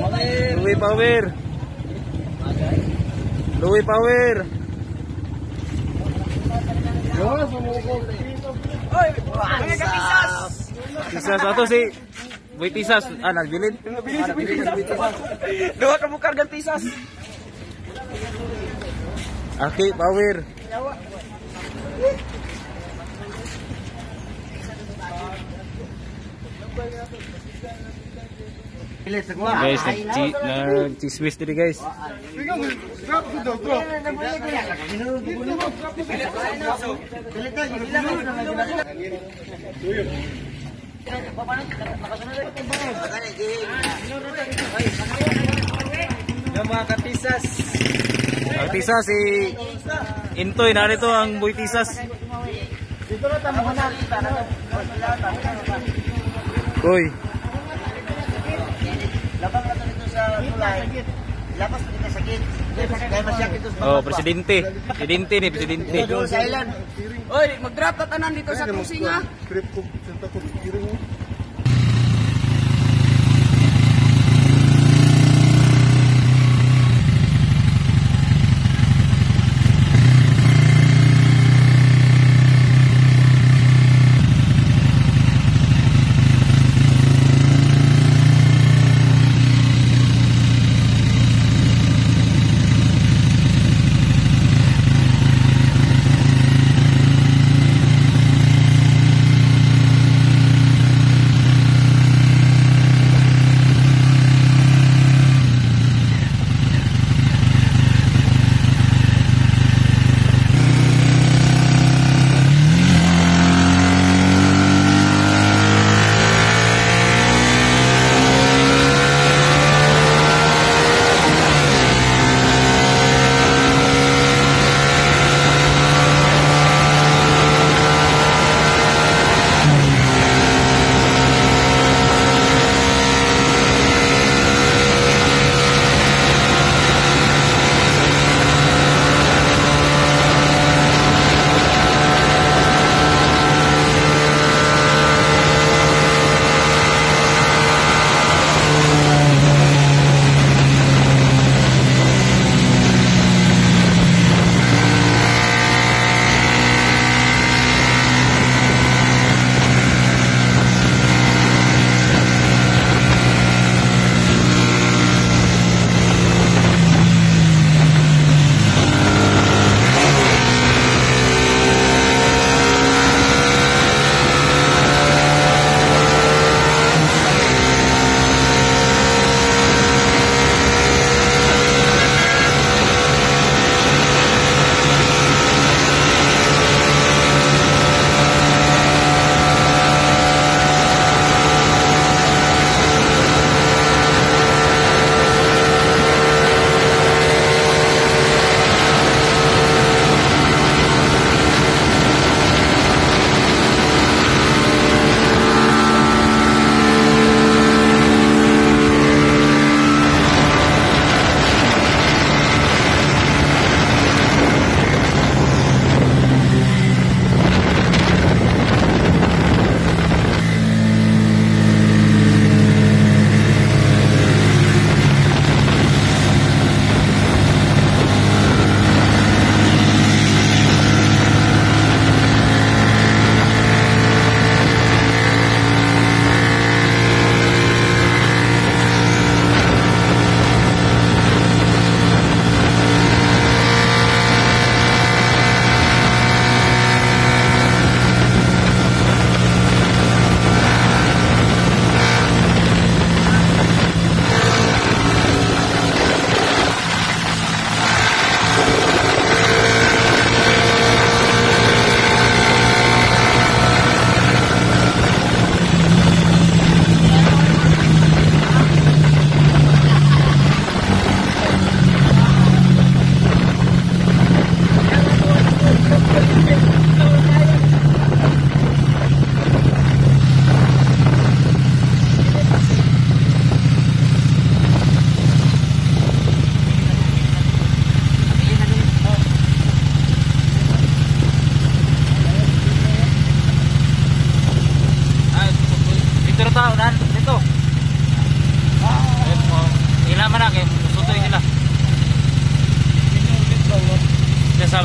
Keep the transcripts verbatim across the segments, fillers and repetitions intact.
Louie Power. Louie Power. Oy, mga kapisas. Tisas ato si Boy Tisas. Ah, nagbilin. Duha ka bukar gan pisas. Aki Power. Guys, nag-chi- nag-chismis dito guys. Yung mga kapisas. Ang Tisas si Intoy, narito ang Boy Tisas. Dito na tayo mga nakita. Boy. Labang na dito sa tulay. Labas dito sa gate. Dahil masyaki dito sa Oh, presidente. Presidente ni, presidente. Dito sa island. Oy, mag-drop na tanan dito sa cruising ha.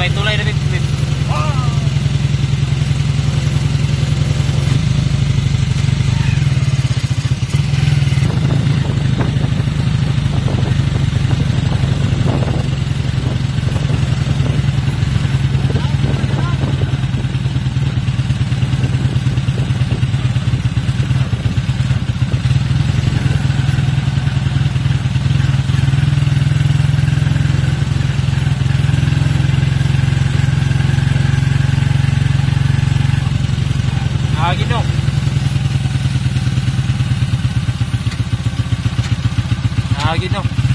may tulay na bit. bit. Ah, gino. Ah, gino.